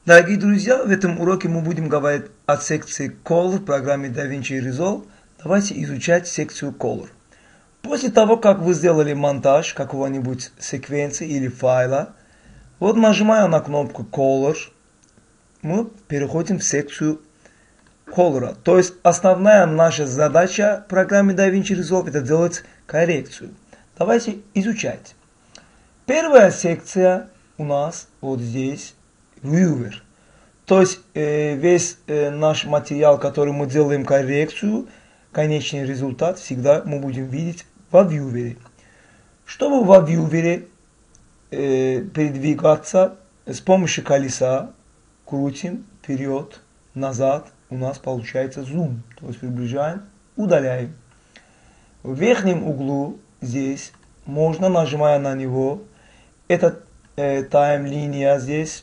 Дорогие друзья, в этом уроке мы будем говорить о секции Color в программе DaVinci Resolve. Давайте изучать секцию Color. После того, как вы сделали монтаж какого-нибудь секвенции или файла, вот нажимая на кнопку Color, мы переходим в секцию Color. То есть основная наша задача в программе DaVinci Resolve это делать коррекцию. Давайте изучать. Первая секция у нас вот здесь Viewer. То есть весь наш материал, который мы делаем коррекцию, конечный результат всегда мы будем видеть во Viewer. Чтобы во Viewer передвигаться, с помощью колеса крутим вперед, назад, у нас получается зум. То есть приближаем, удаляем. В верхнем углу здесь можно, нажимая на него, это тайм-линия здесь,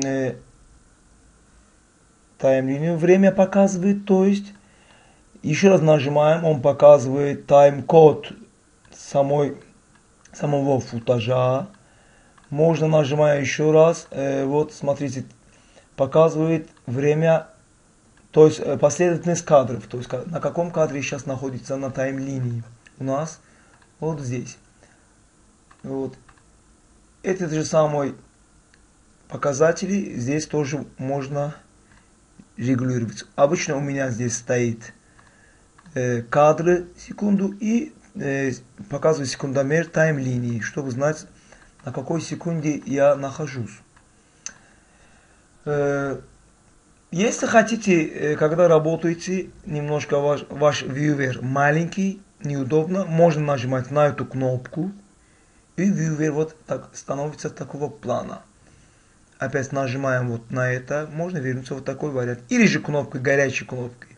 тайм-линию время показывает, то есть еще раз нажимаем, он показывает тайм-код самого футажа. Можно, нажимая еще раз, вот смотрите, показывает время, то есть последовательность кадров, то есть на каком кадре сейчас находится на тайм-линии у нас вот здесь. Вот. Этот же самый показатели здесь тоже можно регулировать. Обычно у меня здесь стоит кадры секунду и показывает секундомер тайм-линии, чтобы знать, на какой секунде я нахожусь. Если хотите, когда работаете, немножко ваш viewer маленький, неудобно, можно нажимать на эту кнопку, и viewer вот так становится такого плана. Опять нажимаем вот на это, можно вернуться в такой вариант. Или же кнопкой, горячей кнопкой.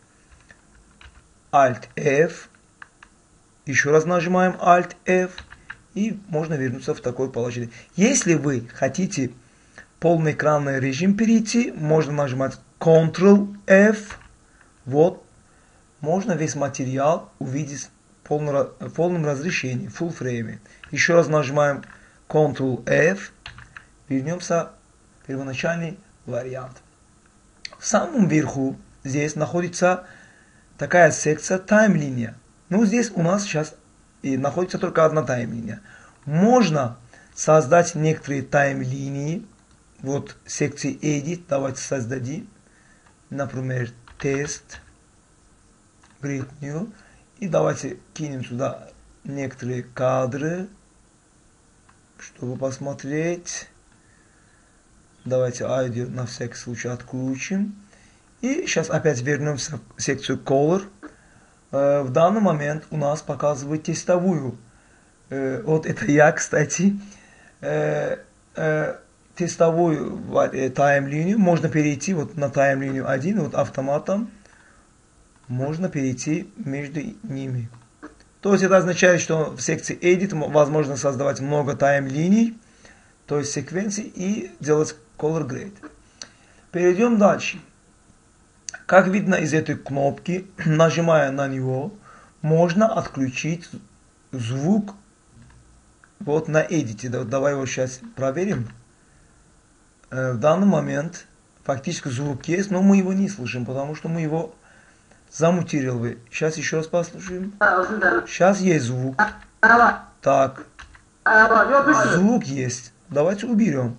Alt-F. Еще раз нажимаем Alt-F. И можно вернуться в такое положение. Если вы хотите полноэкранный режим перейти, можно нажимать Ctrl-F. Вот. Можно весь материал увидеть в полном разрешении, в full frame. Еще раз нажимаем Ctrl-F. Вернемся в первоначальный вариант. В самом верху здесь находится такая секция тайм-линия. Ну, здесь у нас сейчас находится только одна тайм-линия. Можно создать некоторые тайм-линии. Вот в секции Edit. Давайте создадим. Например, тест. Create New. И давайте кинем сюда некоторые кадры, чтобы посмотреть. Давайте аудио на всякий случай отключим. И сейчас опять вернемся в секцию Color. В данный момент у нас показывает тестовую. Вот это я, кстати. Тестовую тайм-линию. Можно перейти вот на тайм-линию 1, вот автоматом. Можно перейти между ними. То есть это означает, что в секции Edit возможно создавать много тайм-линий, то есть секвенций, и делать Color Grade. Перейдем дальше. Как видно из этой кнопки, нажимая на него, можно отключить звук вот на Edit. Давай его сейчас проверим. В данный момент фактически звук есть, но мы его не слышим, потому что мы его замутировали. Сейчас еще раз послушаем. Сейчас есть звук. Так. Звук есть. Давайте уберем.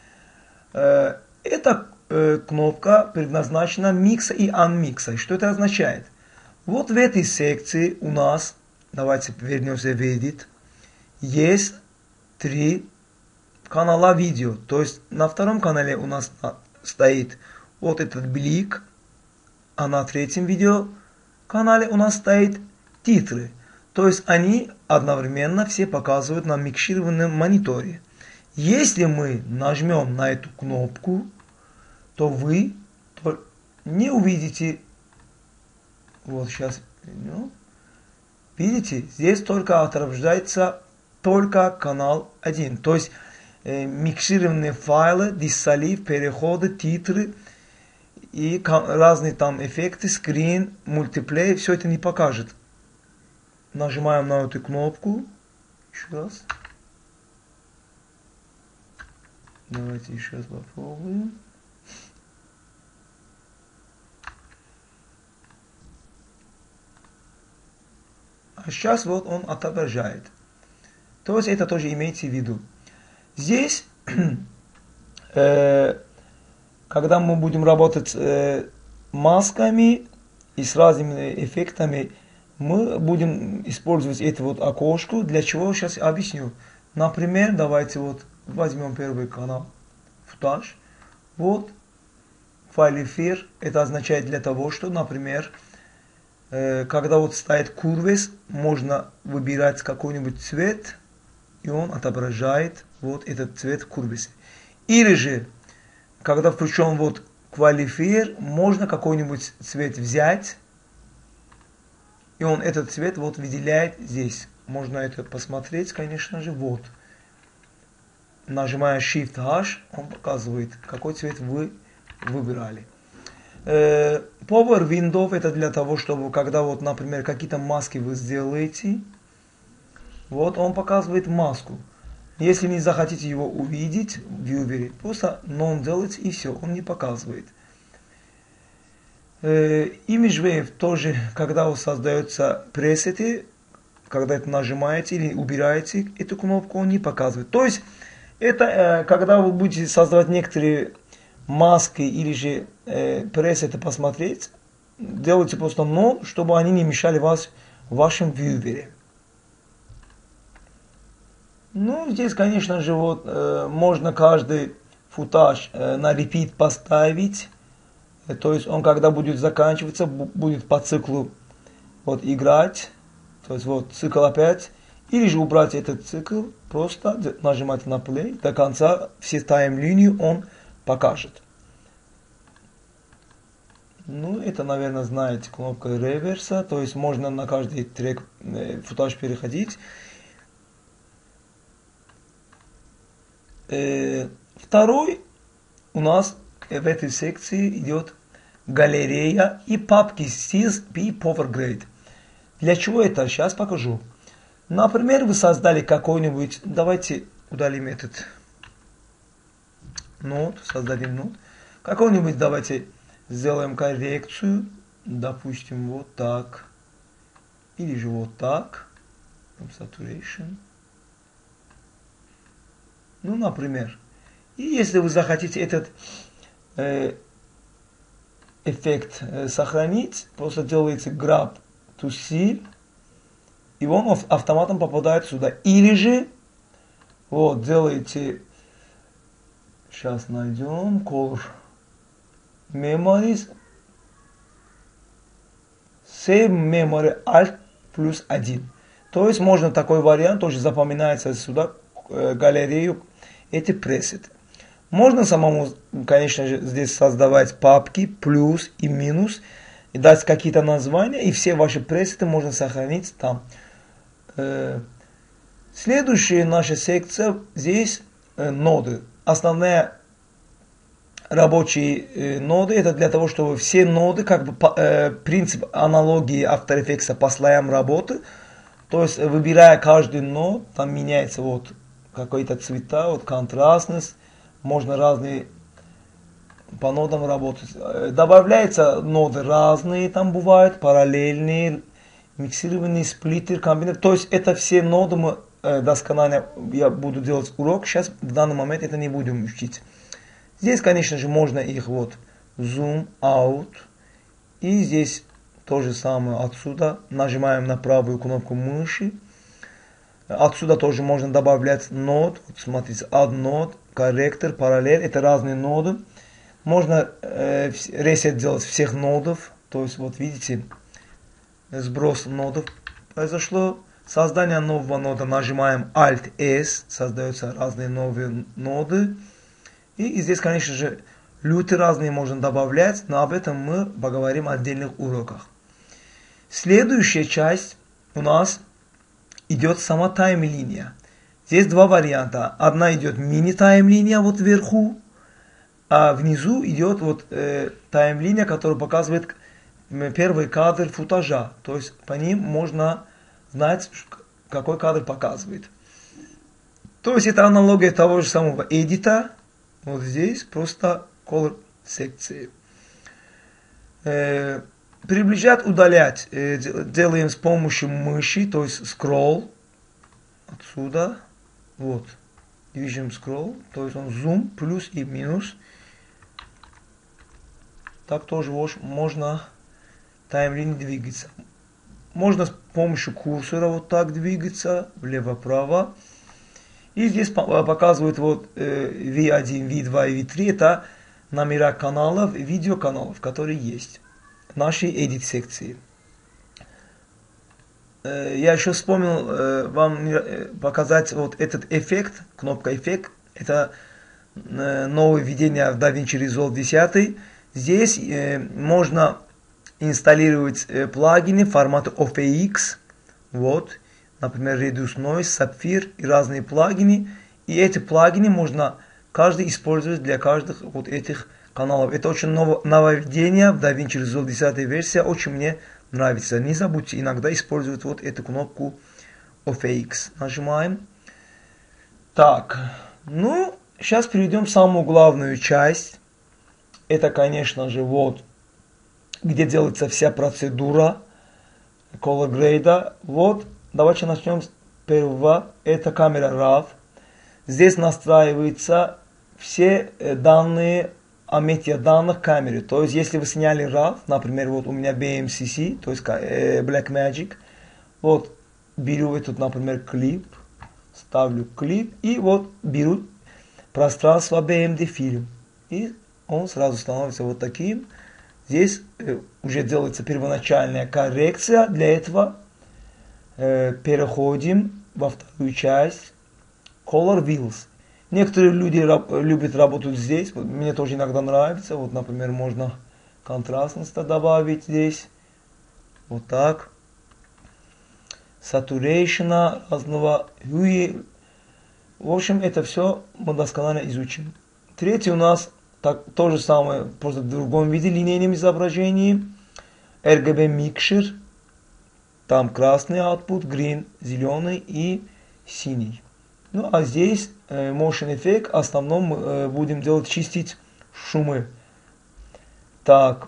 Эта кнопка предназначена микса и анмикса. Что это означает? Вот в этой секции у нас, давайте вернемся в Edit, есть 3 канала видео. То есть на втором канале у нас стоит вот этот блик, а на третьем видео канале у нас стоит титры. То есть они одновременно все показывают на микшированном мониторе. Если мы нажмем на эту кнопку, то вы не увидите. Вот сейчас. Видите, здесь только отображается только канал 1. То есть микшированные файлы, диссолив, переходы, титры и разные там эффекты, скрин, мультиплей, все это не покажет. Нажимаем на эту кнопку. Еще раз. Давайте еще раз попробуем. а сейчас вот он отображает. То есть это тоже имейте в виду. Здесь, когда мы будем работать с масками и с разными эффектами, мы будем использовать это вот окошко. Для чего? Сейчас объясню. Например, давайте вот возьмем первый канал, футаж. Вот файл эфир. Это означает для того, что, например, когда вот стоит курвес, можно выбирать какой-нибудь цвет, и он отображает вот этот цвет в курвесе. Или же, когда включен вот квалифир, можно какой-нибудь цвет взять, и он этот цвет вот выделяет здесь. Можно это посмотреть, конечно же, вот. Нажимая Shift-H, он показывает, какой цвет вы выбирали. Power Window это для того, чтобы, когда вот, например, какие-то маски вы сделаете, вот он показывает маску. Если не захотите его увидеть в Viewer, просто None делайте и все, он не показывает. Image Wave тоже, когда у вас создаются пресеты, когда это нажимаете или убираете эту кнопку, он не показывает. То есть, это когда вы будете создавать некоторые маски или же пресеты посмотреть, делайте просто None, чтобы они не мешали вас в вашем Viewer. Ну, здесь, конечно же, вот можно каждый футаж на repeat поставить. То есть он, когда будет заканчиваться, будет по циклу вот играть. То есть вот цикл опять. Или же убрать этот цикл, просто нажимать на play. До конца все таймлинию он покажет. Ну, это, наверное, знаете, кнопка реверса. То есть можно на каждый трек футаж переходить. Второй у нас в этой секции идет галерея и папки CSP PowerGrade. Для чего это? Сейчас покажу. Например, вы создали какой-нибудь, давайте удалим этот нод, создадим нод. Какой-нибудь, давайте сделаем коррекцию, допустим, вот так. Или же вот так. Saturation. Ну, например. И если вы захотите этот эффект сохранить, просто делаете grab to see, и он автоматом попадает сюда. Или же, вот, делаете, сейчас найдем, color memories, save memory alt плюс 1. То есть можно такой вариант, тоже запоминается сюда, галерею, эти пресеты. Можно самому, конечно же, здесь создавать папки, плюс и минус, и дать какие-то названия, и все ваши пресеты можно сохранить там. Следующая наша секция, здесь ноды. Основные рабочие ноды, это для того, чтобы все ноды, как бы принцип аналогии After Effects по слоям работы, то есть выбирая каждый нод, там меняется вот какие-то цвета, вот контрастность, можно разные по нодам работать. Добавляются ноды разные, там бывают параллельные, миксированные, сплиттер, комбинатор. То есть это все ноды мы досконально, я буду делать урок, сейчас в данный момент это не будем учить. Здесь, конечно же, можно их вот zoom out, и здесь то же самое отсюда, нажимаем на правую кнопку мыши. Отсюда тоже можно добавлять нод. Вот смотрите, add нод, корректор, параллель. Это разные ноды. Можно ресет делать всех нодов. То есть, вот видите, сброс нодов произошло. Создание нового нода. Нажимаем Alt-S. Создаются разные новые ноды. И здесь, конечно же, люты разные можно добавлять. Но об этом мы поговорим в отдельных уроках. Следующая часть у нас идет сама таймлиния. Здесь два варианта. Одна идет мини-таймлиния вот вверху, а внизу идет вот таймлиния, которая показывает первый кадр футажа. То есть по ним можно знать, какой кадр показывает. То есть это аналогия того же самого эдита. Вот здесь просто color секции. приближать, удалять делаем с помощью мыши, то есть scroll. Отсюда. Вот. Движем scroll, то есть он zoom, плюс и минус. Так тоже можно таймлине двигаться. Можно с помощью курсора вот так двигаться, влево-право. И здесь показывают вот V1, V2 и V3, это номера каналов, видеоканалов, которые есть в нашей edit секции. Я еще вспомнил вам показать вот этот эффект, кнопка эффект. Это новое введение в DaVinci Resolve 10. Здесь можно инсталлировать плагины формата OFX. Вот. Например, Reduce Noise, Sapphire и разные плагины. И эти плагины можно каждый использовать для каждых вот этих каналов. Это очень нововведение в DaVinci Resolve 10 версия. Очень мне нравится. Не забудьте иногда использовать вот эту кнопку OFX. Нажимаем. Так. Ну, сейчас перейдем в самую главную часть. Это, конечно же, вот, где делается вся процедура color grade. Вот, давайте начнем с первого. Это камера RAW. Здесь настраиваются все данные о метаданных камеры. То есть, если вы сняли RAW, например, вот у меня BMCC, то есть Blackmagic, вот, беру этот, например, клип, ставлю клип, и вот беру пространство BMD фильм. И он сразу становится вот таким. Здесь уже делается первоначальная коррекция. Для этого переходим во вторую часть. Color Wheels. Некоторые люди любят работать здесь. Мне тоже иногда нравится. Вот, например, можно контрастность добавить здесь. Вот так. Saturation разного. Hue. В общем, это все мы досконально изучим. Третий у нас то же самое, просто в другом виде, линейном изображении. RGB Mixture. Там красный output, green, зеленый и синий. Ну, а здесь Motion Effect. В основном мы будем делать, чистить шумы. Так.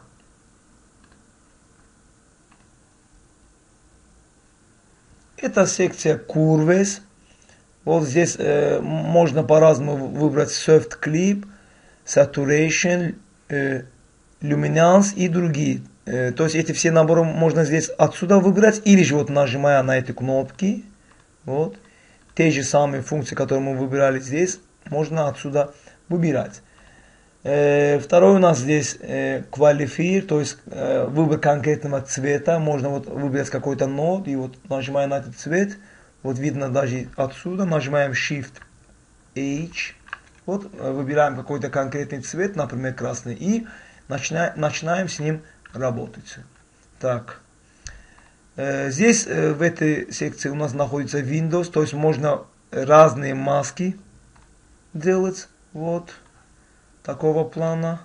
Это секция Curves. Вот здесь можно по-разному выбрать Soft Clip, Saturation, Luminance и другие. То есть эти все наборы можно здесь отсюда выбрать, или же вот нажимая на эти кнопки, вот, те же самые функции, которые мы выбирали здесь, можно отсюда выбирать. Второй у нас здесь Qualifier, то есть выбор конкретного цвета. Можно вот выбрать какой-то нод, и вот нажимая на этот цвет, вот видно даже отсюда, нажимаем Shift-H, вот выбираем какой-то конкретный цвет, например, красный, и начинаем с ним работать. Так. Здесь в этой секции у нас находится Windows, то есть можно разные маски делать. Вот. Такого плана.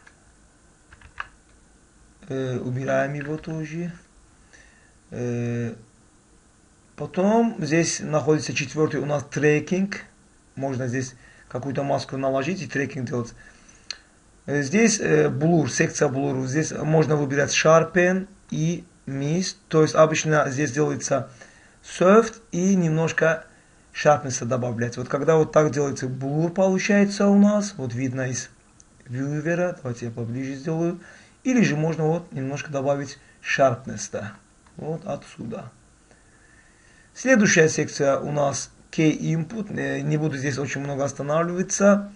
Убираем его тоже. Потом здесь находится четвертый у нас трекинг. Можно здесь какую-то маску наложить и трекинг делать. Здесь blur, секция blur. Здесь можно выбирать sharpen и mist. То есть обычно здесь делается soft и немножко sharpness добавлять. Вот когда вот так делается blur, получается у нас. Вот видно из вьювера. Давайте я поближе сделаю. Или же можно вот немножко добавить sharpness. Вот отсюда. Следующая секция у нас Key Input. Не буду здесь очень много останавливаться.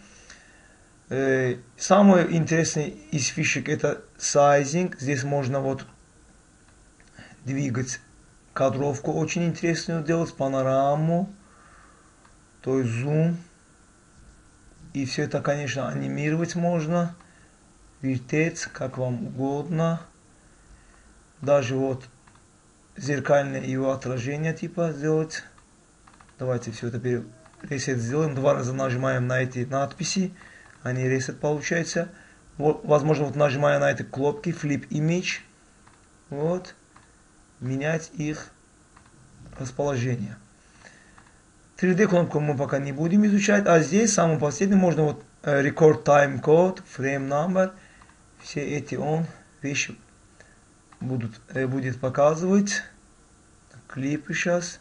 Самое интересное из фишек это Sizing. Здесь можно вот двигать кадровку. Очень интересную делать. Панораму. То есть зум. И все это, конечно, анимировать можно. Вертеть, как вам угодно. Даже вот зеркальное его отражение типа сделать. Давайте все это ресет сделаем. Два раза нажимаем на эти надписи. Они ресет получается. Вот, возможно, вот нажимая на эти кнопки Flip Image. Вот. Менять их расположение. 3D кнопку мы пока не будем изучать. А здесь, самый последний, можно вот Record Time Code, Frame Number. Все эти вещи будет показывать. Клипы сейчас.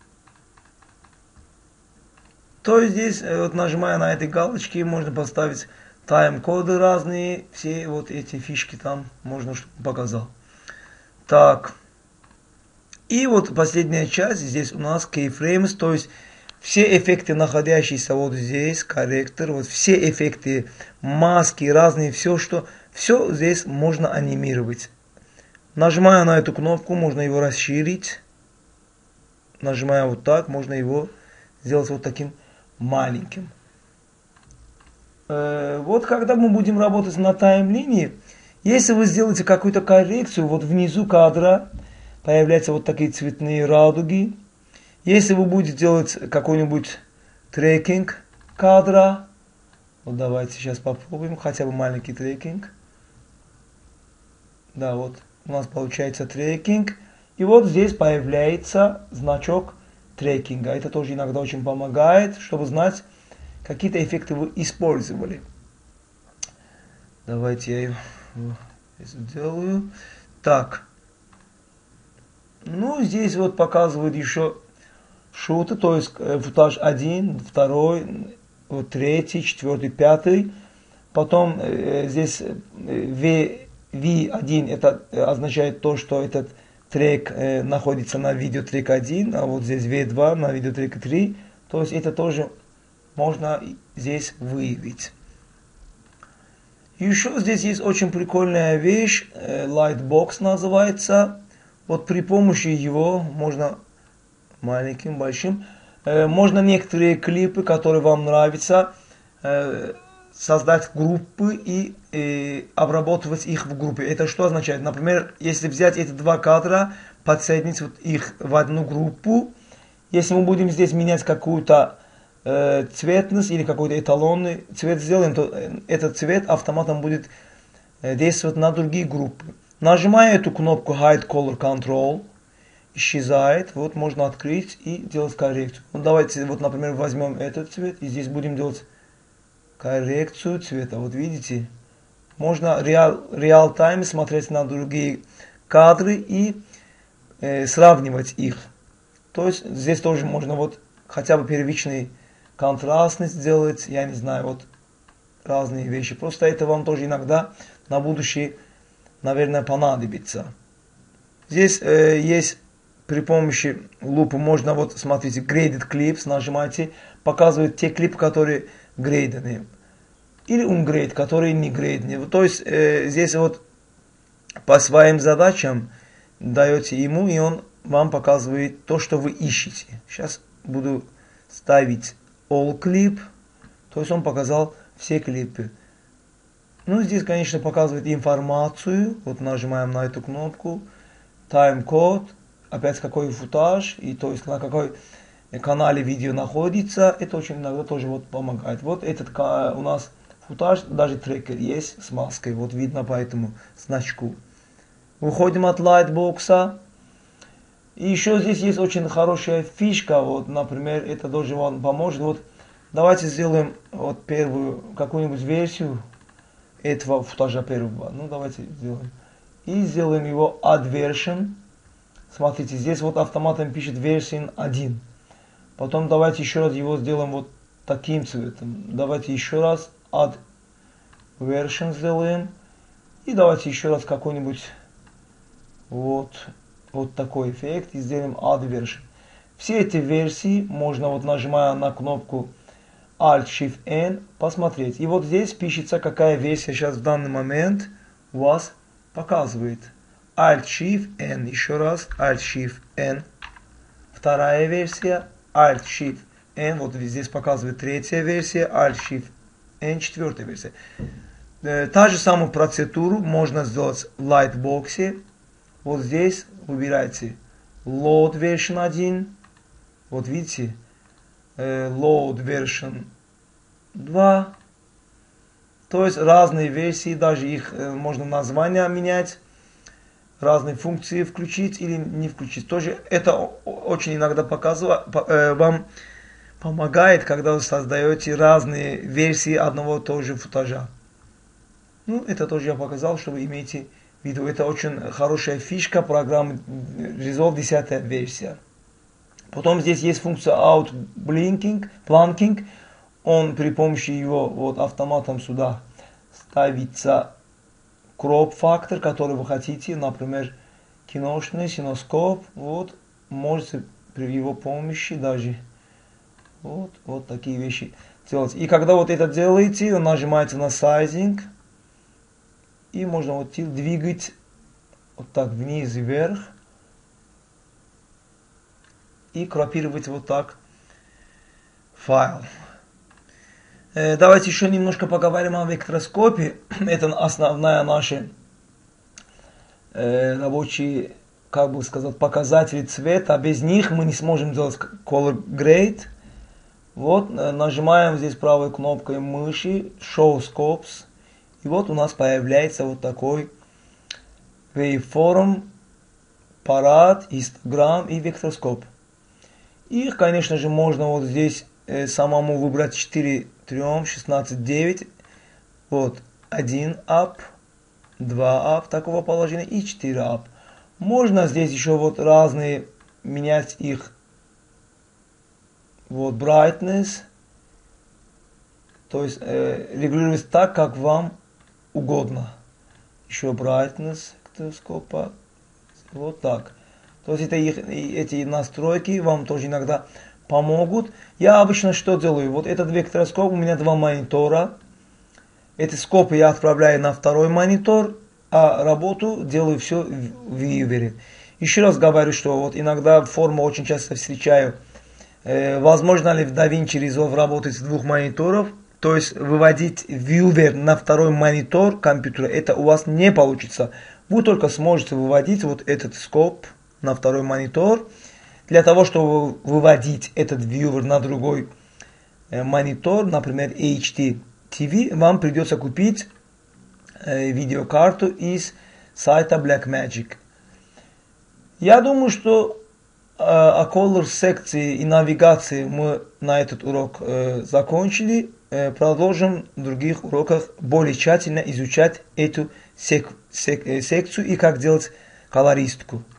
То есть здесь, вот нажимая на эти галочки, можно поставить тайм-коды разные. Все вот эти фишки там можно, чтобы показал. Так. И вот последняя часть. Здесь у нас keyframes. То есть все эффекты, находящиеся вот здесь, корректор, вот все эффекты, маски разные, все здесь можно анимировать. Нажимая на эту кнопку, можно его расширить. Нажимая вот так, можно его сделать вот таким маленьким. Вот когда мы будем работать на таймлине, если вы сделаете какую-то коррекцию, вот внизу кадра появляются вот такие цветные радуги. Если вы будете делать какой-нибудь трекинг кадра, вот давайте сейчас попробуем, хотя бы маленький трекинг. Да, вот у нас получается трекинг. И вот здесь появляется значок трекинга. Это тоже иногда очень помогает, чтобы знать, какие-то эффекты вы использовали. Давайте я его сделаю. Так. Ну, здесь вот показывает еще шуты, то есть футаж 1, 2, вот 3, 4, 5. Потом здесь V1 это означает то, что этот трек находится на видеотрек 1, а вот здесь V2 на видеотрек 3. То есть это тоже можно здесь выявить. Еще здесь есть очень прикольная вещь, Lightbox называется. Вот при помощи его можно маленьким, большим, можно некоторые клипы, которые вам нравятся, создать группы и обрабатывать их в группе. Это что означает? Например, если взять эти два кадра, подсоединить вот их в одну группу, если мы будем здесь менять какую-то цветность или какой-то эталонный цвет сделаем, то этот цвет автоматом будет действовать на другие группы. Нажимая эту кнопку Hide Color Control, исчезает. Вот можно открыть и делать коррекцию. Ну, давайте, вот, например, возьмем этот цвет и здесь будем делать коррекцию цвета. Вот видите, можно реал-тайм смотреть на другие кадры и сравнивать их. То есть здесь тоже можно вот хотя бы первичный контрастность сделать, я не знаю, вот разные вещи. Просто это вам тоже иногда на будущее, наверное, понадобится. Здесь есть при помощи лупы можно, вот смотрите, Graded Clips, нажимаете, показывает те клипы, которые грейдены. Или ungraded, которые не грейдены. То есть здесь вот по своим задачам даете ему, и он вам показывает то, что вы ищете. Сейчас буду ставить All Clip. То есть он показал все клипы. Ну, здесь, конечно, показывает информацию. Вот нажимаем на эту кнопку. Тайм-код. Опять какой футаж. И то есть на какой канале видео находится. Это очень иногда тоже вот помогает. Вот этот у нас футаж, даже трекер есть с маской. Вот видно по этому значку. Выходим от Lightbox. И еще здесь есть очень хорошая фишка. Вот, например, это тоже вам поможет. Вот давайте сделаем вот первую какую-нибудь версию этого футажа первого. Ну, давайте сделаем. И сделаем его Add Version. Смотрите, здесь вот автоматом пишет Version 1. Потом давайте еще раз его сделаем вот таким цветом. Давайте еще раз Add Version сделаем. И давайте еще раз какой-нибудь вот такой эффект. И сделаем Add Version. Все эти версии можно, вот нажимая на кнопку Alt-Shift-N, посмотреть. И вот здесь пишется, какая версия сейчас в данный момент у вас показывает. Alt-Shift-N, еще раз, Alt-Shift-N. Вторая версия, Alt-Shift-N, вот здесь показывает третья версия, Alt-Shift-N, четвертая версия. Та же самую процедуру можно сделать в Lightbox. Вот здесь выбирайте Load Version 1. Вот видите, Load Version 2. То есть разные версии, даже их можно название менять, разные функции включить или не включить. Тоже это очень иногда вам помогает, когда вы создаете разные версии одного и того же футажа. Ну, это тоже я показал, чтобы имейте в виду. Это очень хорошая фишка программы Resolve 10 версия. Потом здесь есть функция Out Planking. Он при помощи его вот автоматом сюда ставится crop фактор, который вы хотите, например, киношный, синоскоп. Вот, можете при его помощи даже вот такие вещи делать. И когда вот это делаете, вы нажимаете на Sizing. И можно вот двигать вот так вниз и вверх. И копировать вот так файл. Давайте еще немножко поговорим о вектороскопе. Это основная наша рабочие, как бы сказать, показатели цвета. Без них мы не сможем делать color grade. Вот, нажимаем здесь правой кнопкой мыши Show Scopes. И вот у нас появляется вот такой waveform, парад, histogram и вектороскоп. Их, конечно же, можно вот здесь самому выбрать 4, 3, 16, 9. Вот 1 up, 2 up такого положения и 4 up. Можно здесь еще вот разные менять их. Вот brightness. То есть регулировать так, как вам угодно. Еще brightness вектороскопа. Вот так. То есть эти настройки вам тоже иногда помогут. Я обычно что делаю? Вот этот вектороскоп, у меня 2 монитора. Эти скопы я отправляю на второй монитор, а работу делаю все в Viewer. Еще раз говорю, что вот иногда форму очень часто встречаю. Возможно ли в DaVinci Resolve работать с 2 мониторов? То есть выводить Viewer на второй монитор компьютера, это у вас не получится. Вы только сможете выводить вот этот скоп на второй монитор. Для того, чтобы выводить этот Viewer на другой монитор, например HD TV, вам придется купить видеокарту из сайта Blackmagic. Я думаю, что о Color секции и навигации мы на этот урок закончили. Продолжим в других уроках более тщательно изучать эту секцию и как делать колористику.